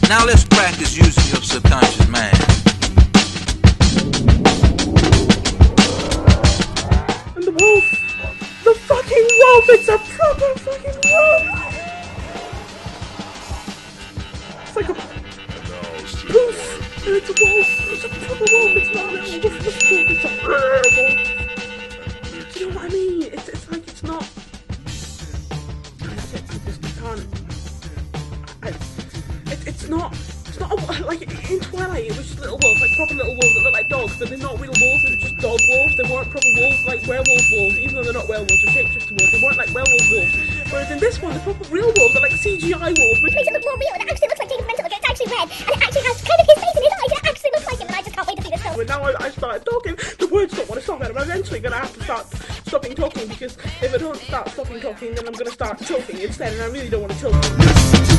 Now let's practice using your subconscious mind. And the wolf! The fucking wolf! It's a proper fucking wolf! It's like a poof! And it's a wolf! It's a proper wolf! It's not a little wolf! It's a wolf! Do you know what I mean? It's like it's not... It's not like in Twilight. It was just little wolves, like proper little wolves that look like dogs, but they're not real wolves. They were just dog wolves. They weren't proper wolves like werewolf wolves, even though they're not werewolves. They're shapeshifter wolves. They weren't like werewolf wolves. Whereas in this one, the proper real wolves are like CGI wolves, which makes it look more real. And it actually looks like David Mental. It's actually red, and it actually has kind of his face in his eyes. And it actually looks like him. And I just can't wait to see this film. When now I started talking, the words don't want to stop. And I'm eventually gonna have to start stopping talking, because if I don't start stopping talking, then I'm gonna start choking instead, and I really don't want to choke.